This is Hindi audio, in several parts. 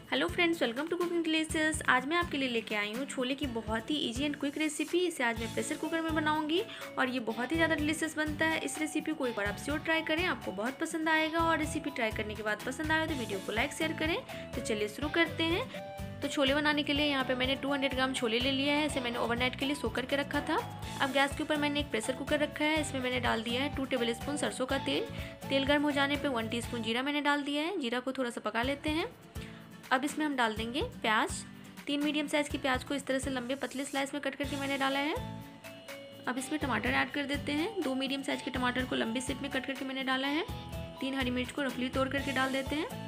Hello friends, welcome to cooking delicious. आज मैं आपके लिए लेके आई हूँ छोले की बहुत ही इजी एंड क्विक रेसिपी। इसे आज मैं प्रेशर कुकर में बनाऊंगी और ये बहुत ही ज़्यादा डिलीशियस बनता है। इस रेसिपी को एक बार आप जरूर ट्राई करें, आपको बहुत पसंद आएगा। और रेसिपी ट्राई करने के बाद पसंद आए तो वीडियो को लाइक शेयर करें। तो चलिए शुरू करते हैं। तो छोले बनाने के लिए यहाँ पे मैंने 200 ग्राम छोले ले लिया है। इसे मैंने ओवरनाइट के लिए सोक करके रखा था। अब गैस के ऊपर मैंने एक प्रेशर कुकर रखा है। इसमें मैंने डाल दिया है 2 टेबल स्पून सरसों का तेल। तेल गर्म हो जाने पे 1 टीस्पून जीरा मैंने डाल दिया है। जीरा को थोड़ा सा पका लेते हैं। अब इसमें हम डाल देंगे प्याज। 3 मीडियम साइज़ की प्याज को इस तरह से लंबे पतले स्लाइस में कट करके मैंने डाला है। अब इसमें टमाटर ऐड कर देते हैं। 2 मीडियम साइज़ के टमाटर को लंबे शेप में कट करके मैंने डाला है। 3 हरी मिर्च को रफली तोड़ करके डाल देते हैं।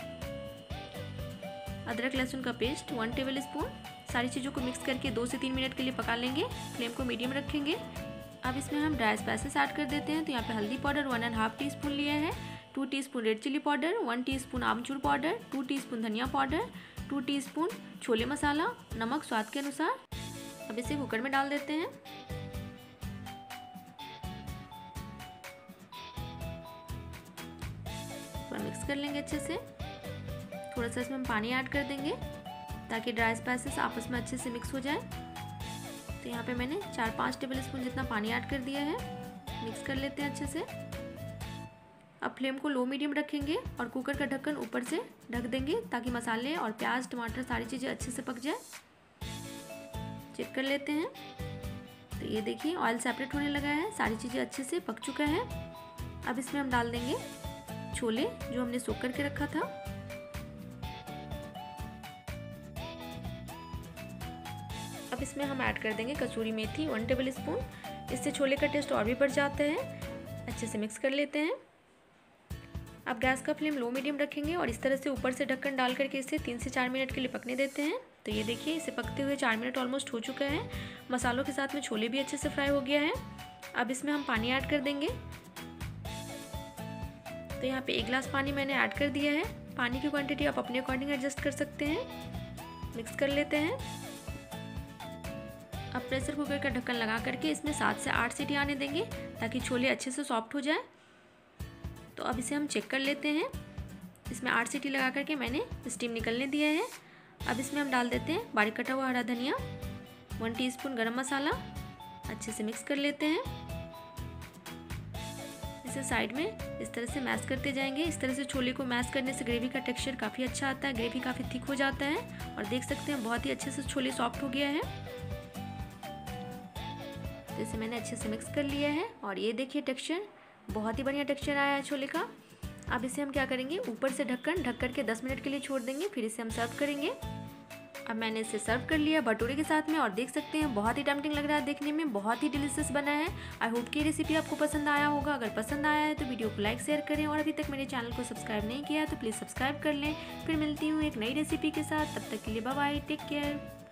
अदरक लहसुन का पेस्ट 1 टेबल स्पून। सारी चीज़ों को मिक्स करके 2 से 3 मिनट के लिए पका लेंगे। फ्लेम को मीडियम रखेंगे। अब इसमें हम ड्राई स्पाइसेस ऐड कर देते हैं। तो यहाँ पे हल्दी पाउडर 1.5 टीस्पून लिया है, 2 teaspoon red chilli powder, 1 teaspoon amchur powder, 2 teaspoon धनिया पाउडर, 2 टीस्पून छोले मसाला, नमक स्वाद के अनुसार। अब इसे कुकर में डाल देते हैं। और मिक्स कर लेंगे अच्छे से। थोड़ा सा इसमें हम पानी ऐड कर देंगे ताकि ड्राई स्पाइसेस आपस में अच्छे से मिक्स हो जाए। तो यहाँ पे मैंने 4-5 टेबल स्पून जितना पानी ऐड कर दिया है। मिक्स कर लेते हैं अच्छे से। अब फ्लेम को लो मीडियम रखेंगे और कुकर का ढक्कन ऊपर से ढक देंगे ताकि मसाले और प्याज टमाटर सारी चीज़ें अच्छे से पक जाए। चेक कर लेते हैं। तो ये देखिए ऑयल सेपरेट होने लगा है, सारी चीज़ें अच्छे से पक चुका है। अब इसमें हम डाल देंगे छोले जो हमने सोक करके रखा था। अब इसमें हम ऐड कर देंगे कसूरी मेथी 1 टेबल स्पून। इससे छोले का टेस्ट और भी बढ़ जाता है। अच्छे से मिक्स कर लेते हैं। अब गैस का फ्लेम लो मीडियम रखेंगे और इस तरह से ऊपर से ढक्कन डाल करके इसे 3 से 4 मिनट के लिए पकने देते हैं। तो ये देखिए इसे पकते हुए 4 मिनट ऑलमोस्ट हो चुका है। मसालों के साथ में छोले भी अच्छे से फ्राई हो गया है। अब इसमें हम पानी ऐड कर देंगे। तो यहाँ पे 1 गिलास पानी मैंने ऐड कर दिया है। पानी की क्वांटिटी आप अपने अकॉर्डिंग एडजस्ट कर सकते हैं। मिक्स कर लेते हैं। अब प्रेशर कुकर का ढक्कन लगा करके इसमें 7 से 8 सीटी आने देंगे ताकि छोले अच्छे से सॉफ्ट हो जाए। तो अब इसे हम चेक कर लेते हैं। इसमें 8 सीटी लगा करके मैंने स्टीम निकलने दिया है। अब इसमें हम डाल देते हैं बारीक कटा हुआ हरा धनिया, 1 टीस्पून गरम मसाला। अच्छे से मिक्स कर लेते हैं। इसे साइड में इस तरह से मैश करते जाएंगे। इस तरह से छोले को मैश करने से ग्रेवी का टेक्सचर काफ़ी अच्छा आता है, ग्रेवी काफ़ी थिक हो जाता है। और देख सकते हैं बहुत ही अच्छे से छोले सॉफ्ट हो गया है। तो इसे मैंने अच्छे से मिक्स कर लिया है और ये देखिए टेक्सचर बहुत ही बढ़िया टेक्सचर आया है छोले का। अब इसे हम क्या करेंगे, ऊपर से ढक्कन ढक करके 10 मिनट के लिए छोड़ देंगे, फिर इसे हम सर्व करेंगे। अब मैंने इसे सर्व कर लिया भटूरे के साथ में और देख सकते हैं बहुत ही टेम्पटिंग लग रहा है देखने में, बहुत ही डिलीशियस बना है। आई होप कि रेसिपी आपको पसंद आया होगा। अगर पसंद आया है तो वीडियो को लाइक शेयर करें और अभी तक मेरे चैनल को सब्सक्राइब नहीं किया है तो प्लीज़ सब्सक्राइब कर लें। फिर मिलती हूँ एक नई रेसिपी के साथ, तब तक के लिए बाय बाय, टेक केयर।